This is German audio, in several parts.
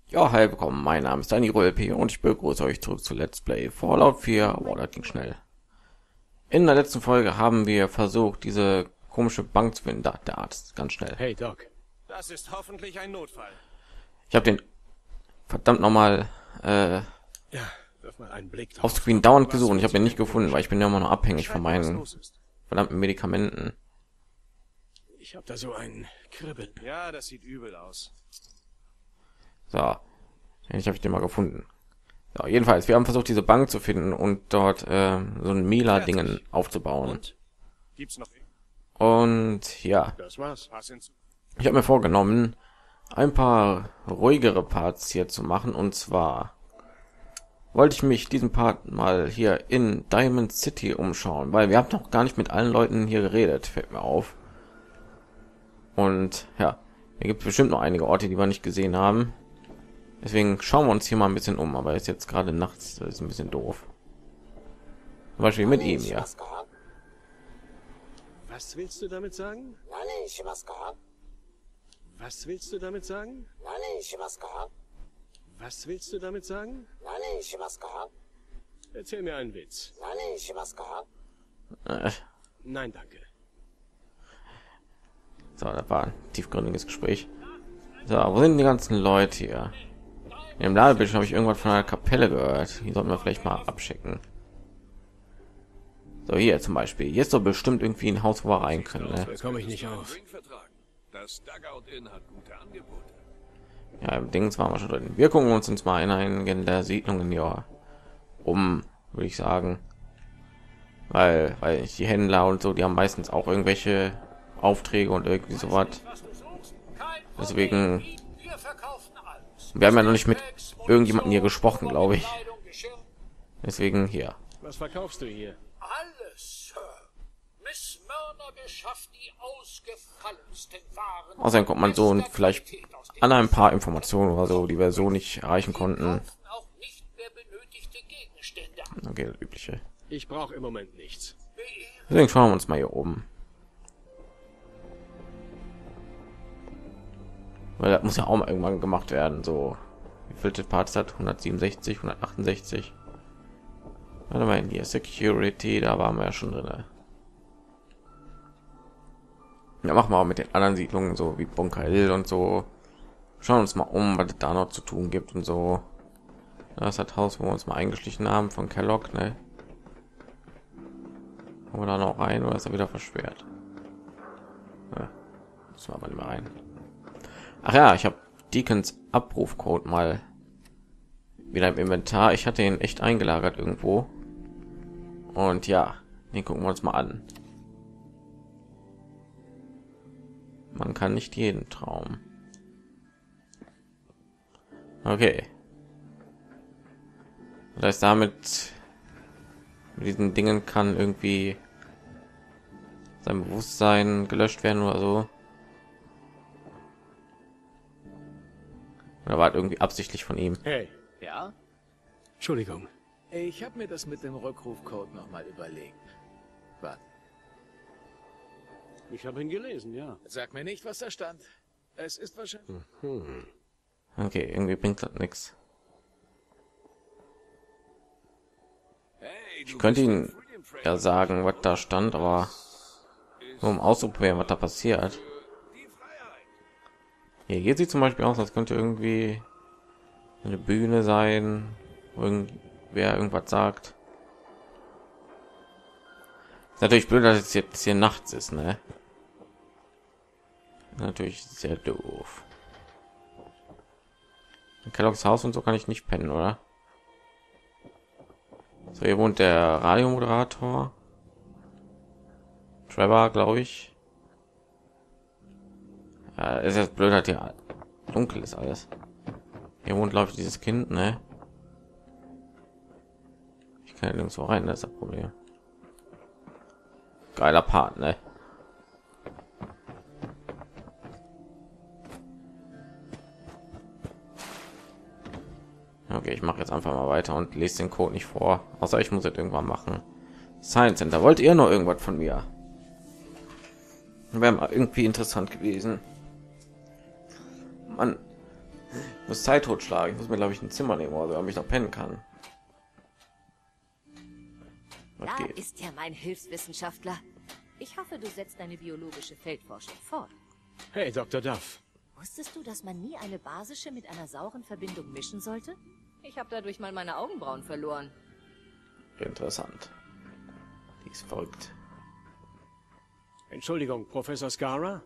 Ja, hi, willkommen. Mein Name ist Dani LP und ich begrüße euch zurück zu Let's Play Fallout 4. Wow, das ging schnell. In der letzten Folge haben wir versucht, diese komische Bank zu finden. Da, der Arzt, ganz schnell. Hey Doc. Das ist hoffentlich ein Notfall. Ich habe den verdammt nochmal Ja, wirf mal einen Blick drauf. auf Screen dauernd gesucht und ich habe ihn nicht gefunden, weil ich bin ja immer noch abhängig von meinen verdammten Medikamenten. Ich habe da so ein Kribbeln. Ja, das sieht übel aus. So, ich habe den mal gefunden. So, jedenfalls, wir haben versucht, diese Bank zu finden und dort so ein Mila-Dingen aufzubauen. Und? Gibt's noch? Und ja, Das war's. Was hinzu? ich habe mir vorgenommen, ein paar ruhigere Parts hier zu machen. Und zwar wollte ich mich diesen Part mal hier in Diamond City umschauen, weil wir haben noch gar nicht mit allen Leuten hier geredet, fällt mir auf. Und ja, hier gibt es bestimmt noch einige Orte, die wir nicht gesehen haben. Deswegen schauen wir uns hier mal ein bisschen um, aber ist jetzt gerade nachts, das ist ein bisschen doof. Zum Beispiel mit ihm hier. Was willst du damit sagen? Was willst du damit sagen? Was willst du damit sagen? Erzähl mir einen Witz. Äh, Nein, danke. So, das war ein tiefgründiges Gespräch. So, wo sind die ganzen Leute hier? Im Ladebildschirm habe ich irgendwas von einer Kapelle gehört. Hier sollten wir vielleicht mal abchecken. So, hier zum Beispiel. Hier ist doch bestimmt irgendwie ein Haus, wo wir rein können. Ne? Da komme ich nicht auf. Das Dugout Inn hat gute Angebote. Ja, im Dings waren wir schon drin. Wir gucken uns mal in einigen der Siedlungen hier um, würde ich sagen. Weil die Händler und so, die haben meistens auch irgendwelche Aufträge und irgendwie sowas. Deswegen, wir haben ja noch nicht mit irgendjemandem hier gesprochen, glaube ich. Deswegen hier. Was verkaufst du hier? Alles, Sir. Miss Mörner beschafft die ausgefallensten Waren. Außerdem kommt man so und vielleicht an ein paar Informationen oder so, die wir so nicht erreichen konnten. Auch nicht mehr benötigte Gegenstände. Okay, das übliche. Ich brauche im Moment nichts. Deswegen schauen wir uns mal hier oben. Weil das muss ja auch mal irgendwann gemacht werden. So, wie viel Parts hat? 167, 168. Warte mal, in hier Security, da waren wir ja schon drin. Ja, machen wir auch mit den anderen Siedlungen, so wie Bunker Hill und so. Schauen uns mal um, was es da noch zu tun gibt und so. Das ist das Haus, wo wir uns mal eingeschlichen haben von Kellogg, ne? Kommen wir da noch rein oder ist er wieder versperrt? Ja, müssen wir aber nicht mehr rein. Ach ja, ich habe Deacons Abrufcode mal wieder im Inventar. Ich hatte ihn echt eingelagert irgendwo. Und ja, den gucken wir uns mal an. Man kann nicht jeden Traum. Okay. Das heißt, damit mit diesen Dingen kann irgendwie sein Bewusstsein gelöscht werden oder so. Oder war irgendwie absichtlich von ihm? Hey. Ja? Entschuldigung. Ich habe mir das mit dem Rückrufcode noch mal überlegt. Warte, Ich habe ihn gelesen, ja. sag mir nicht, was da stand. Es ist wahrscheinlich... Okay, irgendwie bringt das nichts. Hey, Ich könnte Ihnen ja sagen, was da stand, aber nur um auszuprobieren, was da passiert. Hier sieht zum Beispiel aus, als könnte irgendwie eine Bühne sein, wo irgendwer irgendwas sagt. Ist natürlich blöd, dass es jetzt hier nachts ist, ne? Natürlich sehr doof. In Kelloggs Haus und so kann ich nicht pennen, oder? So, hier wohnt der Radiomoderator. Trevor, glaube ich. Ja, ist jetzt blöd, dass hier dunkel ist alles. Hier wohnt, glaube ich, dieses Kind, ne? Ich kann nirgendwo rein, das ist das Problem. Geiler Part, ne? Okay, ich mache jetzt einfach mal weiter und lese den Code nicht vor. Außer ich muss es irgendwann machen. Science Center, wollt ihr noch irgendwas von mir? Wäre mal irgendwie interessant gewesen. Man, Ich muss Zeit totschlagen. Ich muss mir, glaube ich, ein Zimmer nehmen, also damit ich noch pennen kann. Was Da geht? ist ja mein Hilfswissenschaftler. Ich hoffe, du setzt deine biologische Feldforschung fort. Hey, Dr. Duff. Wusstest du, dass man nie eine basische mit einer sauren Verbindung mischen sollte? Ich habe dadurch mal meine Augenbrauen verloren. Interessant. Die ist verrückt. Entschuldigung, Professor Skara?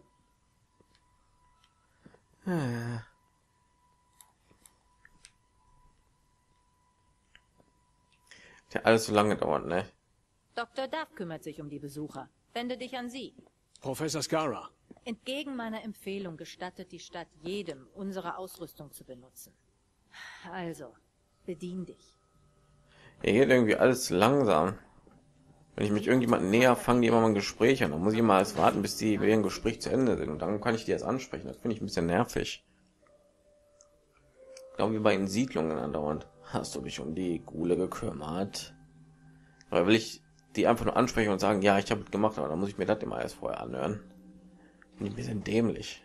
Ja, alles so lange dauert, ne? Dr. Duff kümmert sich um die Besucher. Wende dich an sie. Professor Skara. Entgegen meiner Empfehlung gestattet die Stadt jedem, unsere Ausrüstung zu benutzen. Also, bedien dich. Hier geht irgendwie alles langsam. Wenn ich mich irgendjemand näher, fangen die immer mal ein Gespräch an. Dann muss ich mal erst warten, bis die ein Gespräch zu Ende sind. Und dann kann ich die erst ansprechen. Das finde ich ein bisschen nervig. Genau wie bei den Siedlungen andauernd. Hast du dich um die Gule gekümmert? Oder will ich die einfach nur ansprechen und sagen, ja, ich habe es gemacht, aber dann muss ich mir das immer erst vorher anhören. Finde ich ein bisschen dämlich.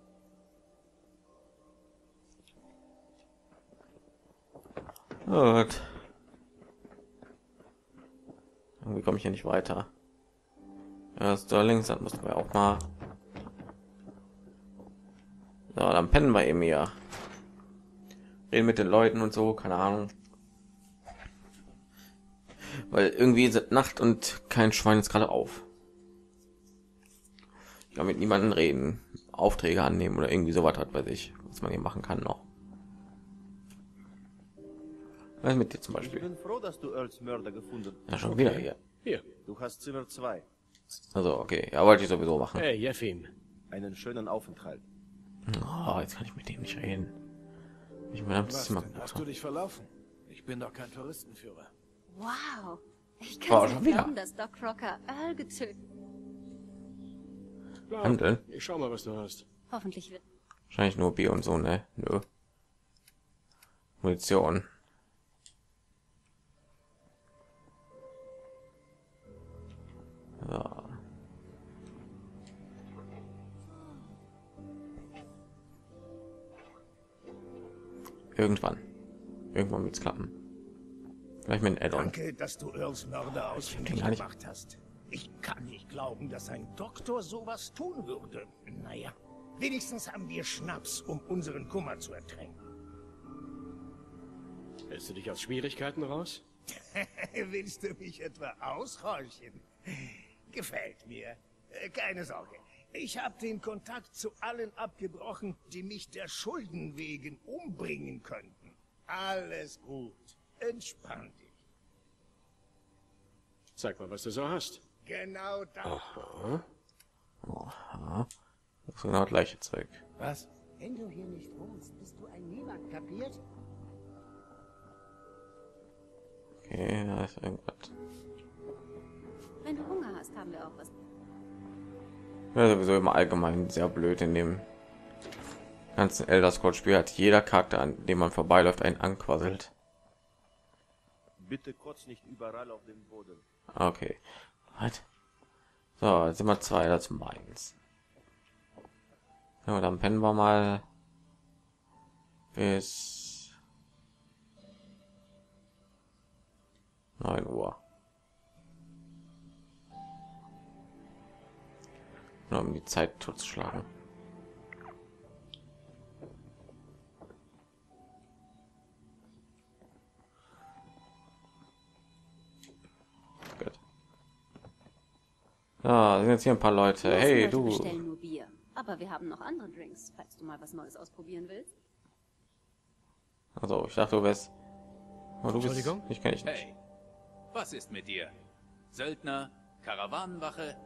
Gut. Irgendwie komme ich hier nicht weiter. Ja, Sterlings, das mussten wir auch mal. So, dann pennen wir eben hier. Reden mit den Leuten und so, keine Ahnung. Weil irgendwie ist Nacht und kein Schwein ist gerade auf. Ich kann mit niemandem reden, Aufträge annehmen oder irgendwie sowas hat, weiß ich, was man hier machen kann noch. Was ist mit dir zum Ich Beispiel? bin froh, dass du Earls Mörder gefunden hast. Ja, schon wieder hier. Hier. Du hast Zimmer 2. Also, okay, ja, wollte ich sowieso machen. Hey, Jeffim. Einen schönen Aufenthalt. Oh, jetzt kann ich mit dem nicht reden. Ich mein Was Zimmer denn? Hast du dich verlaufen? Ich bin doch kein Touristenführer. Wow. Ich Boah, kann schon nicht wieder. glauben, dass Doc Rocker Earl getötet. Klar. Handeln. Ich schau mal, was du hast. Hoffentlich wird... Wahrscheinlich nur Bier und so, ne? Nö. Munition. So. Irgendwann. Irgendwann wird's klappen. Vielleicht mit einem Add-on. Danke, dass du Earls Mörder ausfindig gar nicht. gemacht hast. Ich kann nicht glauben, dass ein Doktor sowas tun würde. Naja, wenigstens haben wir Schnaps, um unseren Kummer zu ertränken. Hältst du dich aus Schwierigkeiten raus? Willst du mich etwa aushorchen? Gefällt mir. Keine Sorge. Ich habe den Kontakt zu allen abgebrochen, die mich der Schulden wegen umbringen könnten. Alles gut. Entspann dich. Zeig mal, was du so hast. Genau das. Aha. Aha. Das ist genau das gleiche Zeug. Was? Wenn du hier nicht wohnst, bist du ein Niemand, kapiert? Okay, da ist irgendwas. Wenn du Hunger hast, haben wir auch was. Ja, sowieso immer allgemein sehr blöd in dem ganzen Elder Scrolls Spiel hat jeder Charakter, an dem man vorbeiläuft, einen anquasselt. Bitte kurz nicht überall auf dem Boden. Okay. Halt. So, jetzt sind wir 2, das meins. Ja, dann pennen wir mal bis 9 Uhr. Nur um die Zeit totzuschlagen. Gut. Ja, sind jetzt hier ein paar Leute. Hey, Wir du. bestellen nur Bier. Aber wir haben noch andere Drinks, falls du mal was Neues ausprobieren willst. Also, ich dachte, du wärst. Oh, du bist. Entschuldigung? Ich kenne dich nicht. Hey, was ist mit dir? Söldner, Karawanenwache?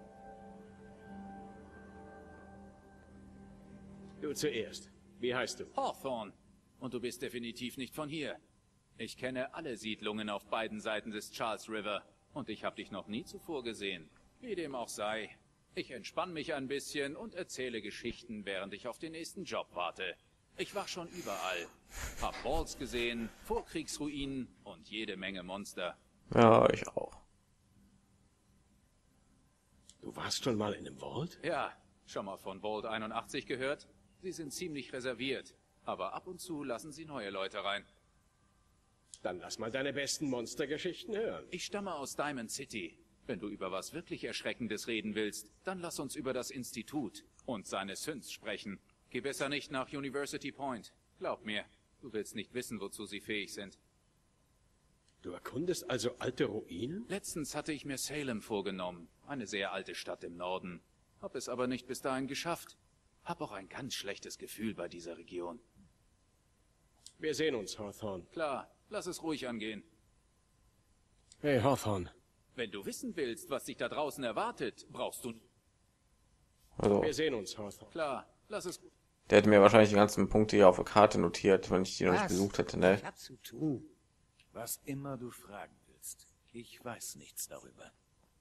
Du zuerst. Wie heißt du? Hawthorne. Und du bist definitiv nicht von hier. Ich kenne alle Siedlungen auf beiden Seiten des Charles River. Und ich habe dich noch nie zuvor gesehen. Wie dem auch sei. Ich entspanne mich ein bisschen und erzähle Geschichten, während ich auf den nächsten Job warte. Ich war schon überall. Hab Balls gesehen, Vorkriegsruinen und jede Menge Monster. Ja, ich auch. Du warst schon mal in einem Vault? Ja, schon mal von Vault 81 gehört? Sie sind ziemlich reserviert. Aber ab und zu lassen sie neue Leute rein. Dann lass mal deine besten Monstergeschichten hören. Ich stamme aus Diamond City. Wenn du über was wirklich Erschreckendes reden willst, dann lass uns über das Institut und seine Synths sprechen. Geh besser nicht nach University Point. Glaub mir, du willst nicht wissen, wozu sie fähig sind. Du erkundest also alte Ruinen? Letztens hatte ich mir Salem vorgenommen. Eine sehr alte Stadt im Norden. Hab es aber nicht bis dahin geschafft. Hab auch ein ganz schlechtes Gefühl bei dieser Region. Wir sehen uns, Hawthorne. Klar, lass es ruhig angehen. Hey, Hawthorne. Wenn du wissen willst, was dich da draußen erwartet, brauchst du... Also, Wir sehen uns, Hawthorne. Klar, lass es... der hätte mir wahrscheinlich die ganzen Punkte hier auf der Karte notiert, wenn ich die noch nicht besucht hätte, ne? Ich hab zu tun. Was immer du fragen willst. Ich weiß nichts darüber.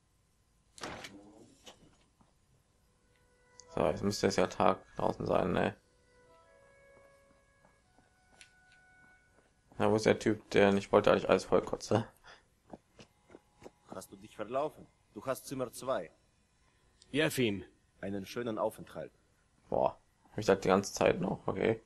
So, jetzt müsste es ja Tag draußen sein, ne? Ja, wo ist der Typ, der nicht wollte, eigentlich alles voll kotze? Hast du dich verlaufen? Du hast Zimmer 2. Jeffin. Einen schönen Aufenthalt. Boah, hab ich das die ganze Zeit noch, okay.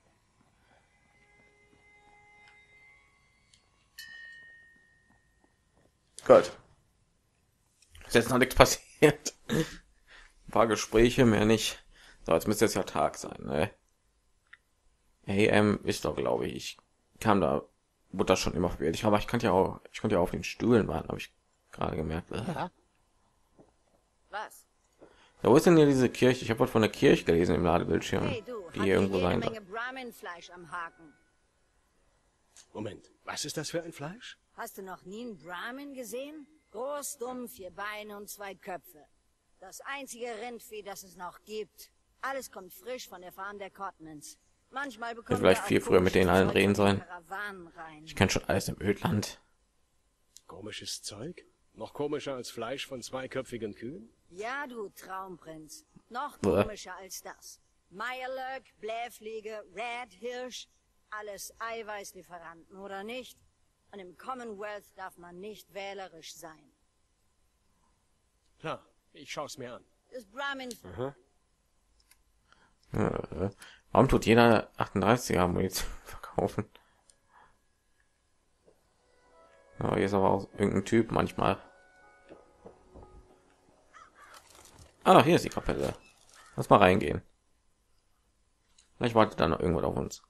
Gut. Ist jetzt noch nichts passiert. Ein paar Gespräche, mehr nicht. So, jetzt müsste es ja Tag sein, ne? AM ist doch, glaube ich. Ich kam da, wurde das schon immer verwählt. Aber ich konnte ja auf den Stühlen warten, habe ich gerade gemerkt. Was? Ja, wo ist denn hier diese Kirche? Ich habe was von der Kirche gelesen im Ladebildschirm, Hey, du, die hier irgendwo sein soll. Menge Brahmin-Fleisch am Haken. Moment, was ist das für ein Fleisch? Hast du noch nie einen Brahmin gesehen? Groß, dumm, 4 Beine und 2 Köpfe. Das einzige Rindvieh, das es noch gibt. Alles kommt frisch von der Farm der Cotmans. Manchmal bekommt Vielleicht viel früher mit denen allen reden sollen. Karawanen rein. Ich kenne schon alles im Ödland. Komisches Zeug? Noch komischer als Fleisch von 2-köpfigen Kühen? Ja, du Traumprinz. Noch komischer als das. Meierlöck, Blähfliege, Red, Hirsch. Alles Eiweißlieferanten, oder nicht? Und im Commonwealth darf man nicht wählerisch sein. Klar, ich schaue mir an. Das Brahmin... Warum tut jeder 38er Munition verkaufen? Ja, hier ist aber auch irgendein Typ manchmal. Ah, hier ist die Kapelle. Lass mal reingehen. Vielleicht wartet da noch irgendwas auf uns.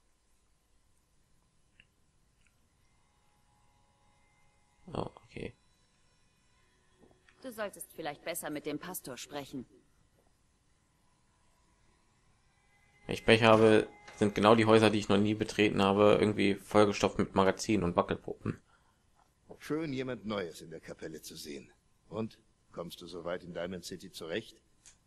Oh, okay. Du solltest vielleicht besser mit dem Pastor sprechen. Wenn ich Pech habe, sind genau die Häuser, die ich noch nie betreten habe, irgendwie vollgestopft mit Magazinen und Wackelpuppen. Schön, jemand Neues in der Kapelle zu sehen. Und, kommst du soweit in Diamond City zurecht?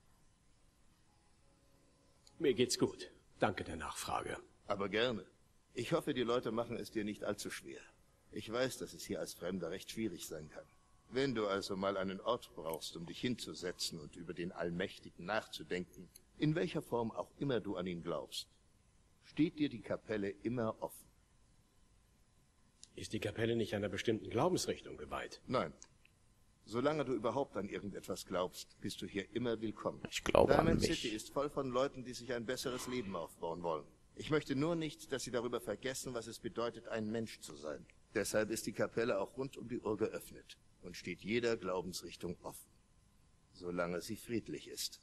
Mir geht's gut. Danke der Nachfrage. Aber gerne. Ich hoffe, die Leute machen es dir nicht allzu schwer. Ich weiß, dass es hier als Fremder recht schwierig sein kann. Wenn du also mal einen Ort brauchst, um dich hinzusetzen und über den Allmächtigen nachzudenken, in welcher Form auch immer du an ihn glaubst, steht dir die Kapelle immer offen. Ist die Kapelle nicht einer bestimmten Glaubensrichtung geweiht? Nein. Solange du überhaupt an irgendetwas glaubst, bist du hier immer willkommen. Ich glaube Diamond an mich. City ist voll von Leuten, die sich ein besseres Leben aufbauen wollen. Ich möchte nur nicht, dass sie darüber vergessen, was es bedeutet, ein Mensch zu sein. Deshalb ist die Kapelle auch rund um die Uhr geöffnet und steht jeder Glaubensrichtung offen. Solange sie friedlich ist.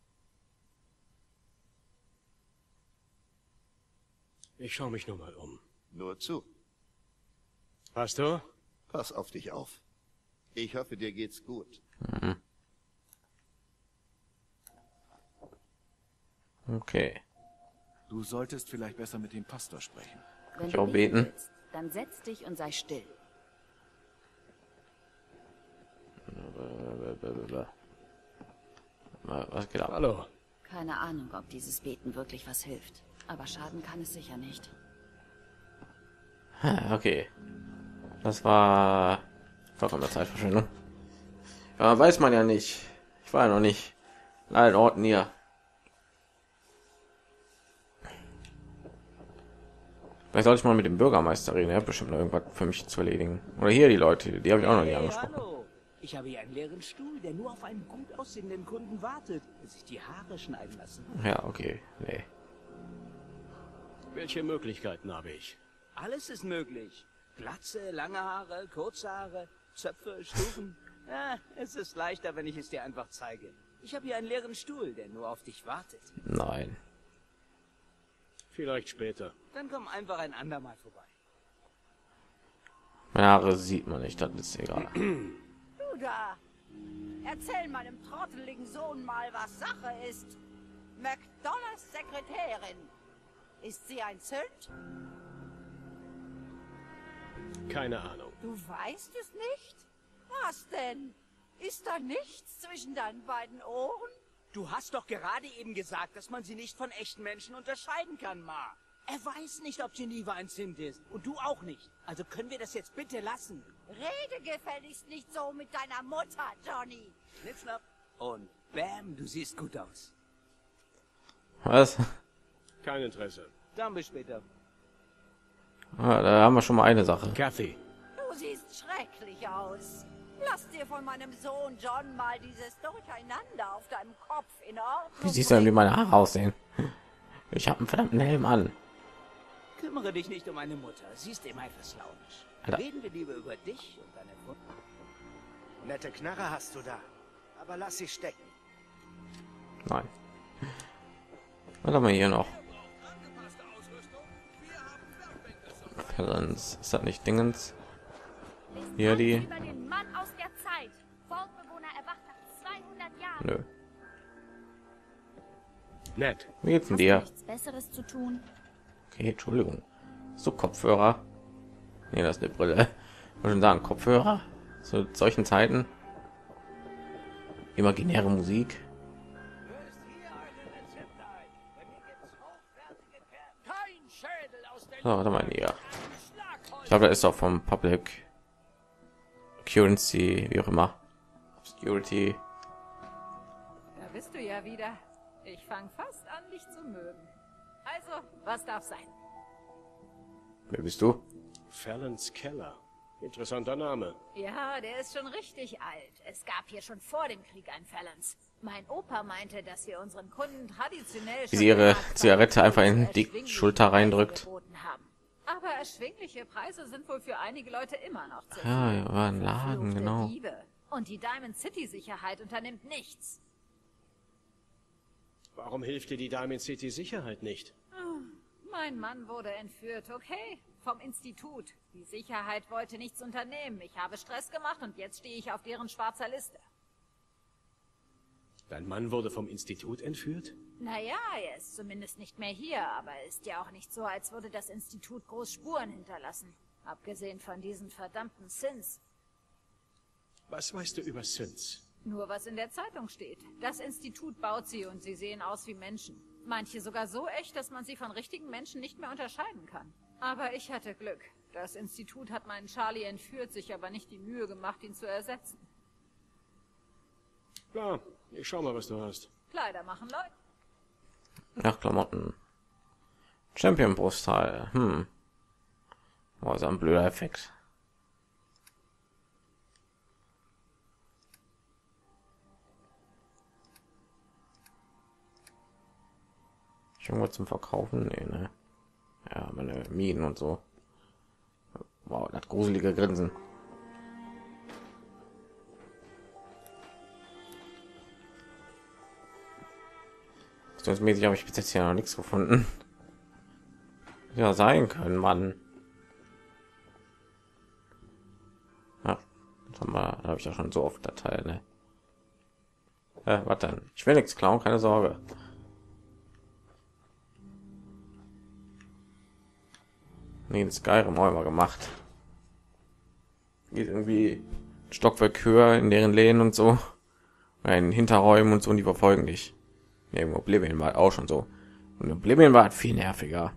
Ich schaue mich nur mal um. Nur zu. Pastor? Pass auf dich auf. Ich hoffe, dir geht's gut. Mhm. Okay. Du solltest vielleicht besser mit dem Pastor sprechen. Wenn Ich du auch beten. willst, dann setz dich und sei still. Was geht ab? Hallo. Keine Ahnung, ob dieses Beten wirklich was hilft. Aber schaden kann es sicher nicht. Okay. Das war vollkommen Zeitverschwendung. Ja, weiß man ja nicht. Ich war ja noch nicht in allen Orten hier. Vielleicht sollte ich mal mit dem Bürgermeister reden. Er hat bestimmt noch irgendwas für mich zu erledigen. Oder hier die Leute, die habe ich auch noch nie angesprochen. Hallo. Ich habe hier einen leeren Stuhl, der nur auf einen gut aussehenden Kunden wartet, der sich die Haare schneiden lassen. Ja, okay. Nee. Welche Möglichkeiten habe ich? Alles ist möglich. Glatze, lange Haare, kurze Haare, Zöpfe, Stufen. Ja, es ist leichter, wenn ich es dir einfach zeige. Ich habe hier einen leeren Stuhl, der nur auf dich wartet. Nein. Vielleicht später. Dann komm einfach ein andermal vorbei. Meine Haare sieht man nicht, das ist egal. Du da! Erzähl meinem trotteligen Sohn mal, was Sache ist. McDonalds Sekretärin. Ist sie ein Sünd? Keine Ahnung. Du weißt es nicht? Was denn? Ist da nichts zwischen deinen beiden Ohren? Du hast doch gerade eben gesagt, dass man sie nicht von echten Menschen unterscheiden kann, Ma. Er weiß nicht, ob Geneva ein Zimt ist. Und du auch nicht. Also können wir das jetzt bitte lassen. Rede gefälligst nicht so mit deiner Mutter, Johnny. Schnipp, schnapp. Und bam, du siehst gut aus. Was? Kein Interesse. Dann bis später. Ah, da haben wir schon mal eine Sache. Kathy. Du siehst schrecklich aus. Lass dir von meinem Sohn John mal dieses Durcheinander auf deinem Kopf in Ordnung. Wie siehst du denn, wie meine Haare aussehen? Ich habe einen verdammten Helm an. Kümmere dich nicht um meine Mutter. Sie ist immer etwas launisch. Alter. Reden wir lieber über dich und deine Mutter. Nette Knarre hast du da. Aber lass sie stecken. Nein. Was haben wir hier noch? Felons. Ist das nicht Dingens? Hier die. Über den Mann aus der Zeit. Vaultbewohner erwacht nach 200 Jahren. Nö. Nett. Wie geht's denn dir? Nichts Besseres zu tun. Okay, Entschuldigung. So Kopfhörer. Nee, das ist eine Brille. Ich wollte schon sagen, Kopfhörer. Zu solchen Zeiten. Imaginäre Musik. So, warte mal hier. Ich glaube, da ist auch vom Public Currency, wie auch immer. Security. Da bist du ja wieder. Ich fange fast an, dich zu mögen. Also, was darf sein? Wer bist du? Fallons Keller. Interessanter Name. Ja, der ist schon richtig alt. Es gab hier schon vor dem Krieg ein Fallons. Mein Opa meinte, dass wir unseren Kunden traditionell Wie sie ihre Zigarette einfach in die Schulter reindrückt. Aber erschwingliche Preise sind wohl für einige Leute immer noch zu viel. Ja, war ein Laden, genau. Diebe. Und die Diamond City Sicherheit unternimmt nichts. Warum hilft dir die Diamond City Sicherheit nicht? Mein Mann wurde entführt, okay? Vom Institut. Die Sicherheit wollte nichts unternehmen. Ich habe Stress gemacht und jetzt stehe ich auf deren schwarzer Liste. Dein Mann wurde vom Institut entführt? Naja, er ist zumindest nicht mehr hier, aber ist ja auch nicht so, als würde das Institut groß Spuren hinterlassen. Abgesehen von diesen verdammten Sins. Was weißt du über Sins? Nur was in der Zeitung steht. Das Institut baut sie und sie sehen aus wie Menschen. Manche sogar so echt, dass man sie von richtigen Menschen nicht mehr unterscheiden kann. Aber ich hatte Glück. Das Institut hat meinen Charlie entführt, sich aber nicht die Mühe gemacht, ihn zu ersetzen. Klar, ich schau mal, was du hast. Kleider machen Leute. Ach, Klamotten. Champion Brustteil. Oh, ist ein blöder Effekt. Irgendwo zum Verkaufen? Nee, ne? Ja, meine Minen und so. Wow, das gruselige Grinsen. Mäßig habe ich bis jetzt hier noch nichts gefunden. Ja, sein können, Mann. Ja, das haben wir, habe ich ja schon so oft der Teil, ne? Was denn? Ich will nichts klauen, keine Sorge. Nee, in Skyrim auch immer gemacht. Geht irgendwie ein Stockwerk höher in deren Läden und so. In Hinterräumen und so, und die verfolgen dich. Ja, im Oblivion war auch schon so. Und Oblivion war viel nerviger.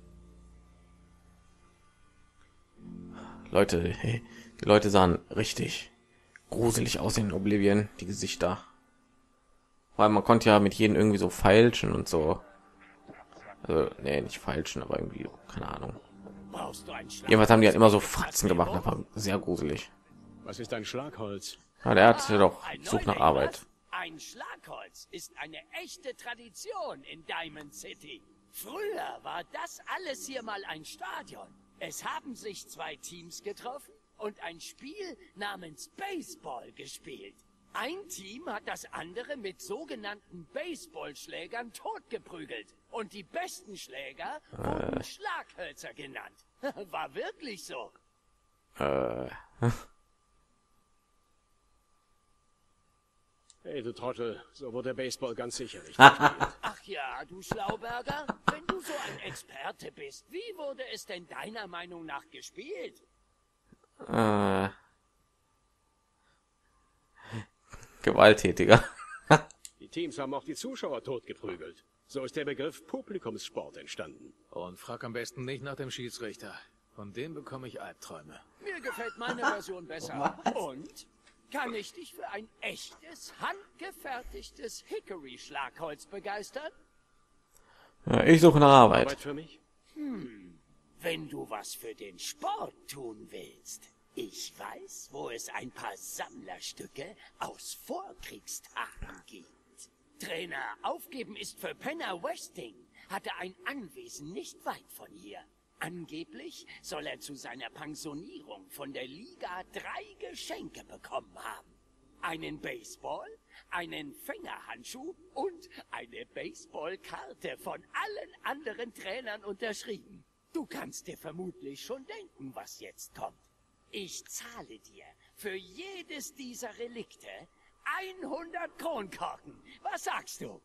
Leute, hey, die Leute sahen richtig gruselig aus in Oblivion, die Gesichter. Weil man konnte ja mit jedem irgendwie so feilschen und so. Also, nee, nicht feilschen, aber irgendwie, keine Ahnung. Jedenfalls haben die halt immer so Fratzen gemacht, das war sehr gruselig. Was ist ein Schlagholz? Ja, der hat doch Such nach Arbeit. Ein Schlagholz ist eine echte Tradition in Diamond City. Früher war das alles hier mal ein Stadion. Es haben sich 2 Teams getroffen und ein Spiel namens Baseball gespielt. Ein Team hat das andere mit sogenannten Baseballschlägern totgeprügelt. Und die besten Schläger wurden Schlaghölzer genannt. War wirklich so. Hey, du Trottel, so wurde Baseball ganz sicher nicht gespielt. Ach ja, du Schlauberger, wenn du so ein Experte bist, wie wurde es denn deiner Meinung nach gespielt? Gewalttätiger. Die Teams haben auch die Zuschauer totgeprügelt. So ist der Begriff Publikumssport entstanden. Und frag am besten nicht nach dem Schiedsrichter. Von dem bekomme ich Albträume. Mir gefällt meine Version besser. Und? Kann ich dich für ein echtes, handgefertigtes Hickory-Schlagholz begeistern? Ja, ich suche nach Arbeit. Arbeit für mich? Wenn du was für den Sport tun willst. Ich weiß, wo es ein paar Sammlerstücke aus Vorkriegstagen gibt. Trainer Aufgeben ist für Penner Westing. Hatte ein Anwesen nicht weit von hier. Angeblich soll er zu seiner Pensionierung von der Liga 3 Geschenke bekommen haben. Einen Baseball, einen Fängerhandschuh und eine Baseballkarte von allen anderen Trainern unterschrieben. Du kannst dir vermutlich schon denken, was jetzt kommt. Ich zahle dir für jedes dieser Relikte 100 Kronkorken. Was sagst du?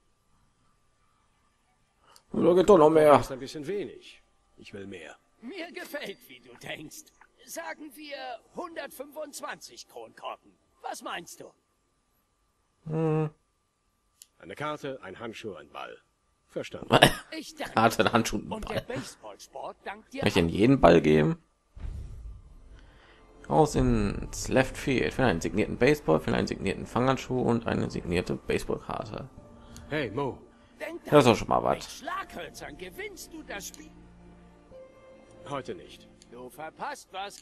Da geht doch noch mehr. Das ist ein bisschen wenig. Ich will mehr. Mir gefällt, wie du denkst. Sagen wir 125 Kronkorken. Was meinst du? Eine Karte, ein Handschuh, ein Ball. Verstanden. Ich danke. Karte, ein Handschuh, ein Und der Ball. Baseballsport dankt dir Kann ich in auch. jeden Ball geben? Raus ins Left Field. Für einen signierten Baseball, für einen signierten Fanghandschuh und eine signierte Baseballkarte. Hey, Mo. Denk Das ist daran, doch schon mal mit was. Schlaghölzern gewinnst du das Spiel. Heute nicht. Du verpasst was.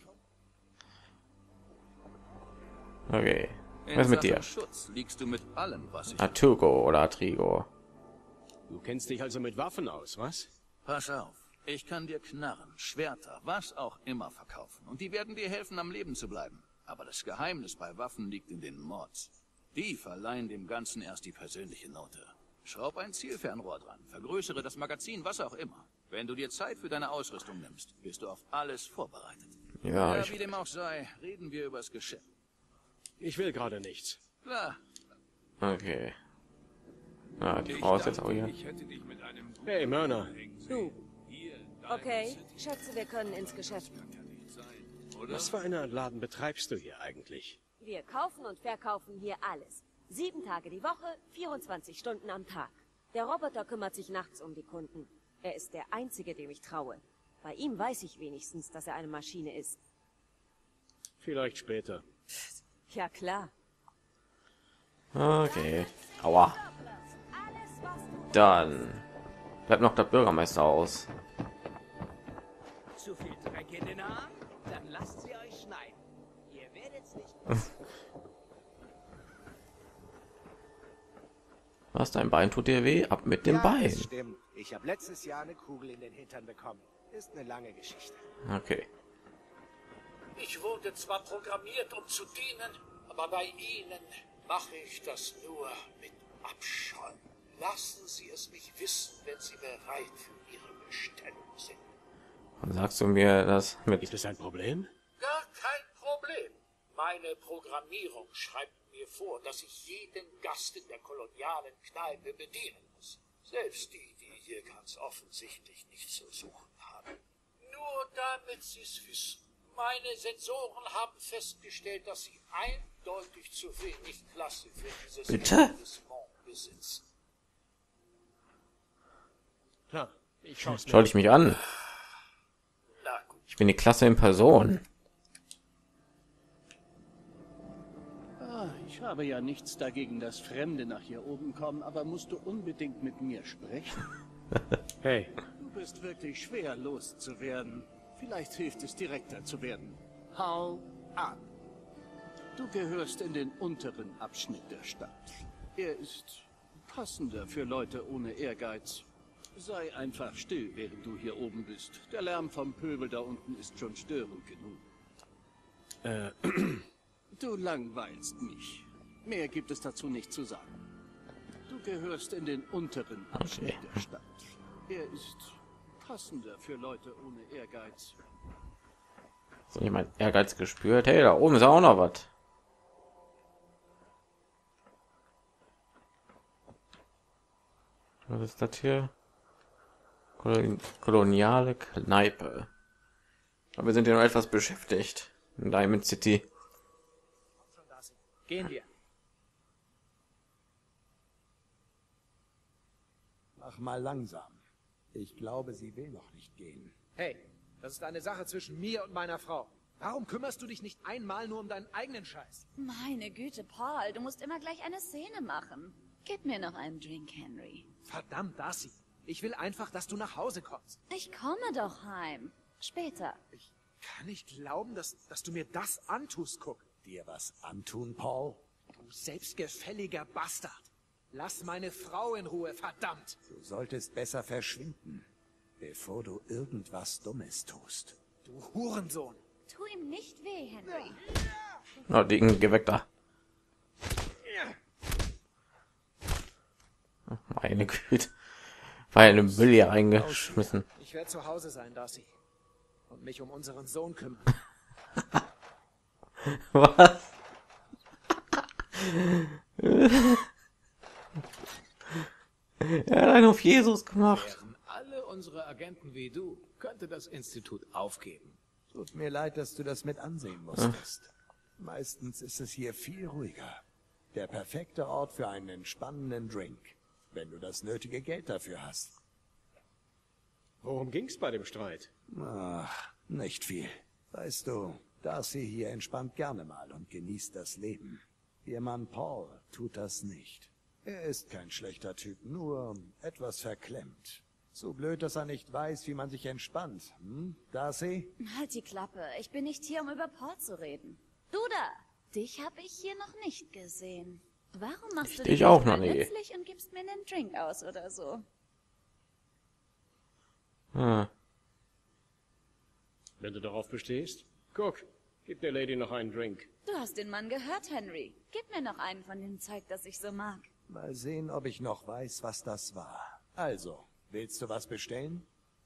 Okay. In Was ist mit Sachen dir? Schutz liegst du mit allem, was ich... Atugo oder Atrigo? Du kennst dich also mit Waffen aus, was? Pass auf. Ich kann dir Knarren, Schwerter, was auch immer verkaufen. Und die werden dir helfen, am Leben zu bleiben. Aber das Geheimnis bei Waffen liegt in den Mods. Die verleihen dem Ganzen erst die persönliche Note. Schraub ein Zielfernrohr dran, vergrößere das Magazin, was auch immer. Wenn du dir Zeit für deine Ausrüstung nimmst, bist du auf alles vorbereitet. Ja, Wie dem auch sei, reden wir übers Geschäft. Ich will gerade nichts. Klar. Okay. Ah, die Frau ist jetzt auch hier. Hey, Mörner. Du. Okay, schätze, wir können ins Geschäft. Was für eine Laden betreibst du hier eigentlich? Wir kaufen und verkaufen hier alles. 7 Tage die Woche, 24 Stunden am Tag. Der Roboter kümmert sich nachts um die Kunden. Er ist der Einzige, dem ich traue. Bei ihm weiß ich wenigstens, dass er eine Maschine ist. Vielleicht später. Ja, klar. Okay. Aua. Dann bleibt noch der Bürgermeister aus. Zu viel Dreck in den Haaren? Dann lasst sie euch schneiden. Ihr werdet's nicht. Was, dein Bein tut dir weh? Ab mit dem Ja, Bein. das stimmt. Ich habe letztes Jahr eine Kugel in den Hintern bekommen. Ist eine lange Geschichte. Okay. Ich wurde zwar programmiert, um zu dienen, aber bei Ihnen mache ich das nur mit Abscheu. Lassen Sie es mich wissen, wenn Sie bereit für Ihre Bestellung sind. Und sagst du mir das mit... Gibt es ein Problem? Gar kein Problem. Meine Programmierung schreibt mir vor, dass ich jeden Gast in der kolonialen Kneipe bedienen muss. Selbst die hier ganz offensichtlich nichts zu suchen haben. Nur damit Sie es wissen. Meine Sensoren haben festgestellt, dass Sie eindeutig zu wenig Klasse für dieses Bitte? Etablissement besitzen. Klar, ich schaue es mir Schau dich mich an. Na gut. Ich bin die Klasse in Person. Ich habe ja nichts dagegen, dass Fremde nach hier oben kommen, aber musst du unbedingt mit mir sprechen? Hey. Du bist wirklich schwer loszuwerden. Vielleicht hilft es, direkter zu werden. Hau ab. Du gehörst in den unteren Abschnitt der Stadt. Er ist passender für Leute ohne Ehrgeiz. Sei einfach still, während du hier oben bist. Der Lärm vom Pöbel da unten ist schon störend genug. Du langweilst mich. Mehr gibt es dazu nicht zu sagen. Du gehörst in den unteren Abschnitt der Stadt. Er ist passender für Leute ohne Ehrgeiz. So jemand Ehrgeiz gespürt? Hey, da oben ist auch noch was. Was ist das hier? Koloniale Kneipe. Aber wir sind ja noch etwas beschäftigt in Diamond City. Gehen wir. Mach mal langsam. Ich glaube, sie will noch nicht gehen. Hey, das ist eine Sache zwischen mir und meiner Frau. Warum kümmerst du dich nicht einmal nur um deinen eigenen Scheiß? Meine Güte, Paul, du musst immer gleich eine Szene machen. Gib mir noch einen Drink, Henry. Verdammt, Darcy. Ich will einfach, dass du nach Hause kommst. Ich komme doch heim. Später. Ich kann nicht glauben, dass du mir das antust, Cook. Dir was antun, Paul? Du selbstgefälliger Bastard. Lass meine Frau in Ruhe, verdammt. Du solltest besser verschwinden, bevor du irgendwas Dummes tust. Du Hurensohn. Tu ihm nicht weh, Henry. Na, geh weg da. Meine Güte. War ja eine Müll hier reingeschmissen. Ich werde zu Hause sein, Darcy. Und mich um unseren Sohn kümmern. Was? Er hat einen auf Jesus gemacht. Wären alle unsere Agenten wie du, könnte das Institut aufgeben. Tut mir leid, dass du das mit ansehen musstest. Meistens ist es hier viel ruhiger. Der perfekte Ort für einen entspannenden Drink, wenn du das nötige Geld dafür hast. Worum ging's bei dem Streit? Ach, nicht viel. Weißt du, Darcy hier entspannt gerne mal und genießt das Leben. Ihr Mann Paul tut das nicht. Er ist kein schlechter Typ, nur etwas verklemmt. So blöd, dass er nicht weiß, wie man sich entspannt. Darcy? Halt die Klappe. Ich bin nicht hier, um über Paul zu reden. Du da! Dich habe ich hier noch nicht gesehen. Warum machst du dich auch noch mal nie nützlich und gibst mir einen Drink aus oder so? Wenn du darauf bestehst. Guck, gib der Lady noch einen Drink. Du hast den Mann gehört, Henry. Gib mir noch einen von dem Zeug, das ich so mag. Mal sehen, ob ich noch weiß, was das war. Also, willst du was bestellen?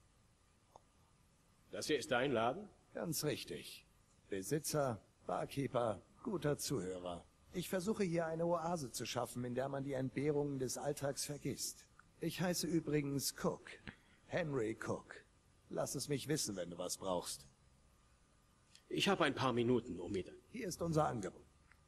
Das hier ist dein Laden? Ganz richtig. Besitzer, Barkeeper, guter Zuhörer. Ich versuche hier eine Oase zu schaffen, in der man die Entbehrungen des Alltags vergisst. Ich heiße übrigens Cook. Henry Cook. Lass es mich wissen, wenn du was brauchst. Ich habe ein paar Minuten, um mir... Hier ist unser Angebot.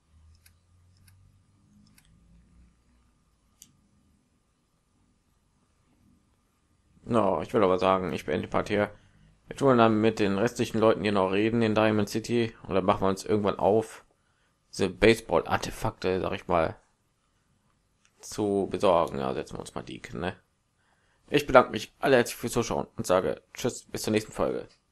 No, ich will aber sagen, ich beende die Part hier. Wir tun dann mit den restlichen Leuten hier noch reden in Diamond City und dann machen wir uns irgendwann auf, diese Baseball-Artefakte, sag ich mal, zu besorgen. Ja, setzen wir uns mal die, ne? Ich bedanke mich alle herzlich fürs Zuschauen und sage Tschüss, bis zur nächsten Folge.